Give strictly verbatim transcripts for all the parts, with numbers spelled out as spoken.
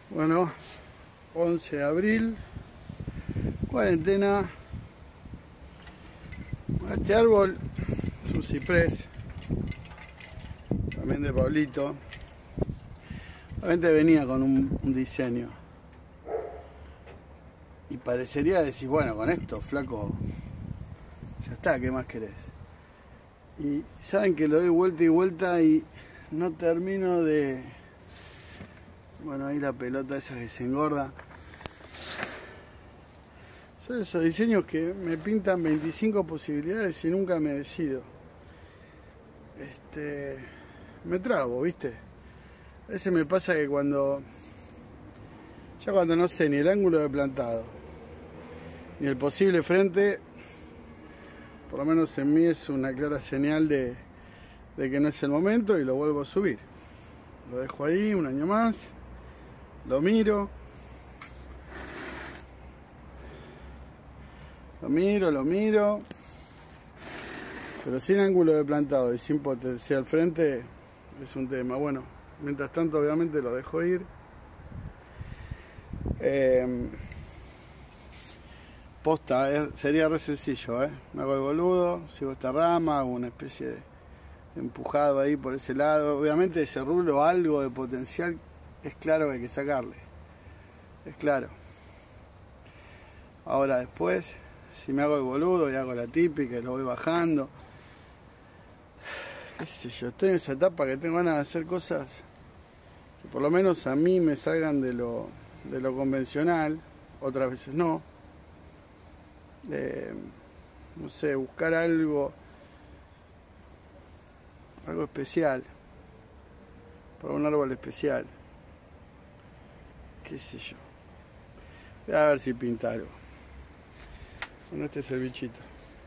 Bueno, once de abril, cuarentena. Este árbol es un ciprés, también de Pablito. Realmente venía con un, un diseño. Y parecería decir, bueno, con esto, flaco, ya está, ¿qué más querés? Y saben que lo doy vuelta y vuelta y no termino de... Bueno, ahí la pelota esa que se engorda. Son esos diseños que me pintan veinticinco posibilidades y nunca me decido. Este... Me trago, ¿viste? A veces me pasa que cuando... Ya cuando no sé ni el ángulo de plantado, ni el posible frente, por lo menos en mí es una clara señal de, de que no es el momento y lo vuelvo a subir. Lo dejo ahí un año más, lo miro, lo miro, lo miro, pero sin ángulo de plantado y sin potencial frente es un tema. Bueno, mientras tanto obviamente lo dejo ir. Eh, posta, eh, sería re sencillo, ¿eh? Me hago el boludo, sigo esta rama, hago una especie de empujado ahí por ese lado. Obviamente ese rulo, algo de potencial, es claro que hay que sacarle. Es claro. Ahora después, si me hago el boludo y hago la típica y lo voy bajando, qué sé yo, estoy en esa etapa que tengo ganas de hacer cosas que por lo menos a mí me salgan de lo, de lo convencional, otras veces no. Eh, no sé, buscar algo algo especial para un árbol especial, qué sé yo. Voy a ver si pinta algo. Bueno, este es el bichito.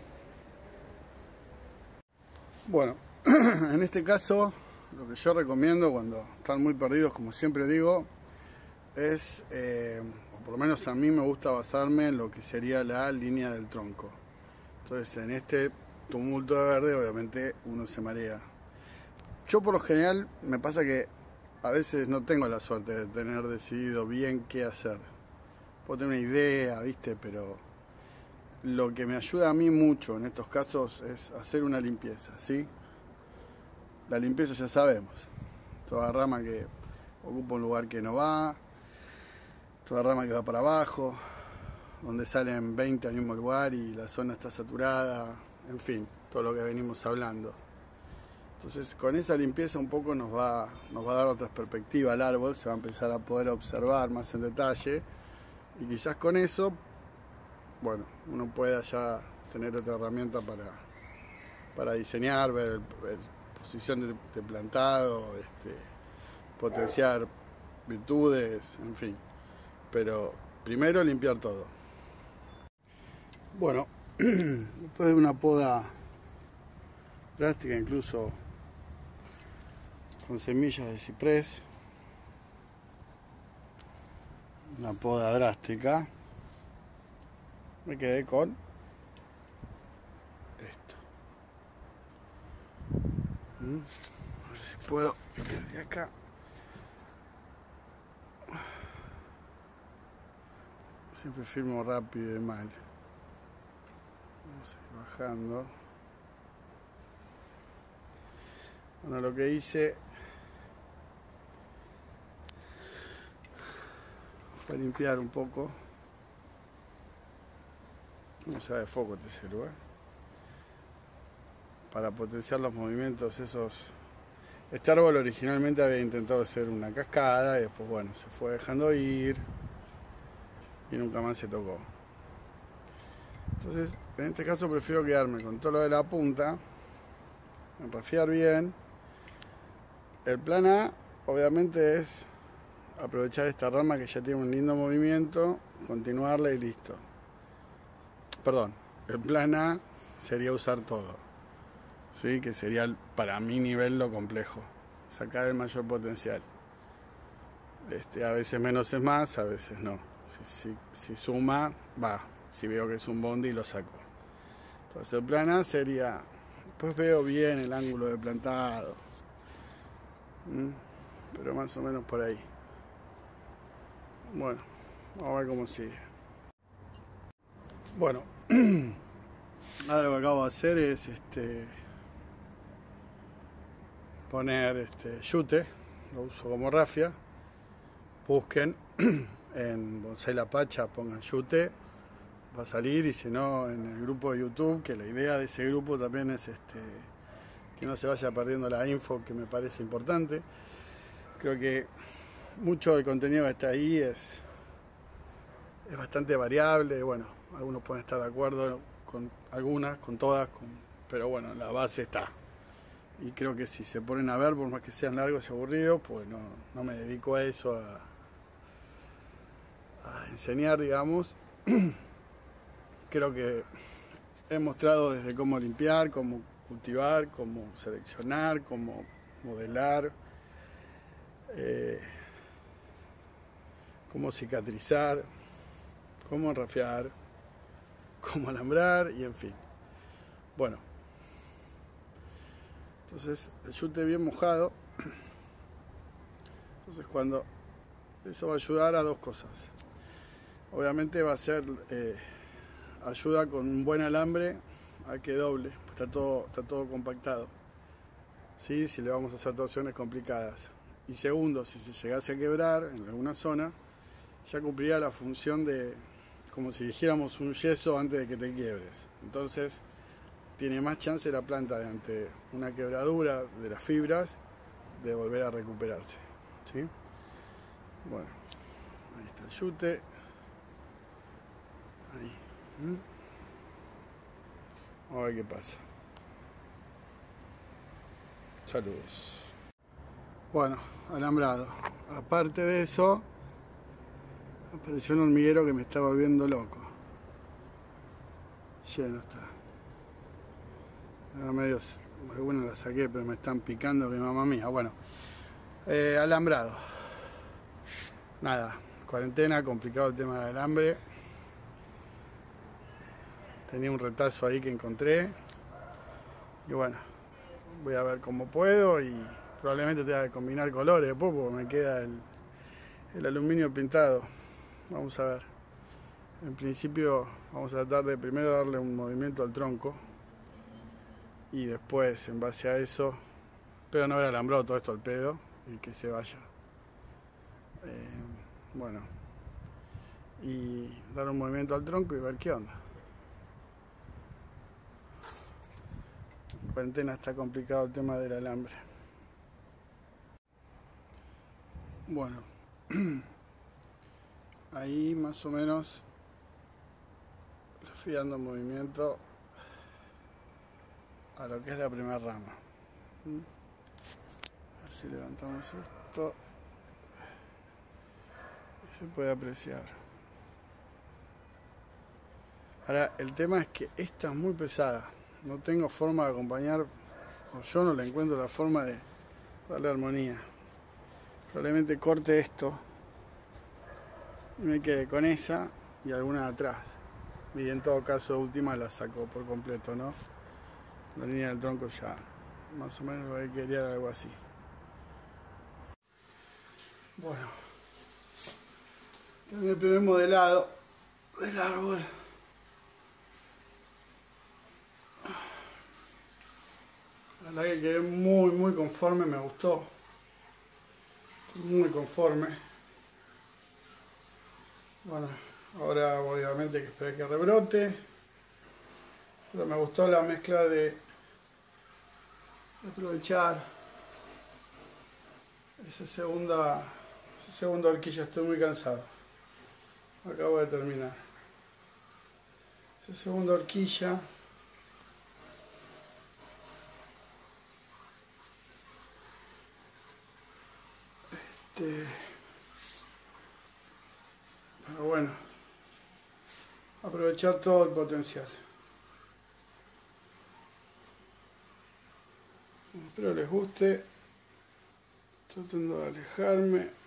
Bueno, en este caso lo que yo recomiendo cuando están muy perdidos, como siempre digo, es, eh, o por lo menos a mí me gusta basarme en lo que sería la línea del tronco. Entonces en este tumulto de verde obviamente uno se marea. Yo por lo general me pasa que a veces no tengo la suerte de tener decidido bien qué hacer. Puedo tener una idea, ¿viste? Pero lo que me ayuda a mí mucho en estos casos es hacer una limpieza, ¿sí? La limpieza ya sabemos. Toda rama que ocupa un lugar que no va, toda rama que va para abajo, donde salen veinte al mismo lugar y la zona está saturada, en fin, todo lo que venimos hablando. Entonces con esa limpieza un poco nos va, nos va a dar otra perspectiva al árbol, se va a empezar a poder observar más en detalle y quizás con eso, bueno, uno pueda ya tener otra herramienta para, para diseñar, ver, ver posición de, de plantado, este, potenciar virtudes, en fin. Pero primero limpiar todo. Bueno, después de una poda drástica, incluso con semillas de ciprés, una poda drástica, me quedé con esto. A ver si puedo desde acá. Siempre filmo rápido y mal. Vamos a ir bajando. Bueno, lo que hice fue limpiar un poco. No se va de foco este celular. Para potenciar los movimientos esos. Este árbol originalmente había intentado hacer una cascada y después, bueno, se fue dejando ir y nunca más se tocó. Entonces, en este caso prefiero quedarme con todo lo de la punta, enrafiar bien. El plan A, obviamente, es aprovechar esta rama que ya tiene un lindo movimiento, continuarla y listo. Perdón, el plan A sería usar todo, ¿sí? Que sería para mi nivel lo complejo, sacar el mayor potencial. Este, a veces menos es más, a veces no. Si, si, si suma, va. Si veo que es un bondi, lo saco. Entonces el plan A sería, después veo bien el ángulo de plantado, ¿Mm? pero más o menos por ahí. Bueno, vamos a ver cómo sigue. Bueno, ahora lo que acabo de hacer es este poner este yute, lo uso como rafia. Busquen en Bonsai La Pacha, pongan yute, va a salir, y si no en el grupo de YouTube, que la idea de ese grupo también es este que no se vaya perdiendo la info, que me parece importante. Creo que mucho del contenido que está ahí es, es bastante variable. Bueno, algunos pueden estar de acuerdo con algunas, con todas, con, pero bueno, la base está. Y creo que si se ponen a ver, por más que sean largos y aburridos, pues no, no me dedico a eso, a, a enseñar, digamos. Creo que he mostrado desde cómo limpiar, cómo cultivar, cómo seleccionar, cómo modelar, eh, cómo cicatrizar, cómo enrafiar, cómo alambrar y en fin. Bueno, entonces el yute bien mojado. Entonces cuando eso va a ayudar a dos cosas. Obviamente va a ser eh, ayuda con un buen alambre a que doble, pues está todo, está todo compactado. ¿Sí? Si le vamos a hacer torsiones complicadas. Y segundo, si se llegase a quebrar en alguna zona, ya cumpliría la función de como si dijéramos un yeso antes de que te quiebres. Entonces tiene más chance la planta de ante una quebradura de las fibras de volver a recuperarse. ¿Sí? Bueno, ahí está el yute. Ahí. ¿Mm? Vamos a ver qué pasa. Saludos. Bueno, alambrado. Aparte de eso, apareció un hormiguero que me estaba volviendo loco. Lleno está. Era medio, alguna la saqué, pero me están picando que mamá mía. Bueno, eh, alambrado. Nada, cuarentena, complicado el tema del alambre. Tenía un retazo ahí que encontré. Y bueno, voy a ver cómo puedo y probablemente tenga que combinar colores después porque me queda el, el aluminio pintado. Vamos a ver. En principio vamos a tratar de primero darle un movimiento al tronco y después en base a eso, pero no haber alambrado todo esto al pedo y que se vaya. Eh, bueno, y dar un movimiento al tronco y ver qué onda. En cuarentena está complicado el tema del alambre. Bueno, ahí más o menos le fui dando movimiento a lo que es la primera rama. A ver si levantamos esto y se puede apreciar. Ahora, el tema es que esta es muy pesada. No tengo forma de acompañar, o yo no le encuentro la forma de darle armonía. Probablemente corte esto y me quede con esa y alguna de atrás. Y en todo caso, última la saco por completo, ¿no? La línea del tronco ya, más o menos lo que quería era algo así. Bueno, terminé el primer modelado del árbol. La verdad que quedé muy, muy conforme, me gustó. Muy conforme. Bueno, ahora obviamente hay que esperar que rebrote. Pero me gustó la mezcla de, de aprovechar esa segunda, esa segunda horquilla. Estoy muy cansado. Acabo de terminar. Esa segunda horquilla. Este, pero bueno, aprovechar todo el potencial. Espero les guste. Tratando de alejarme.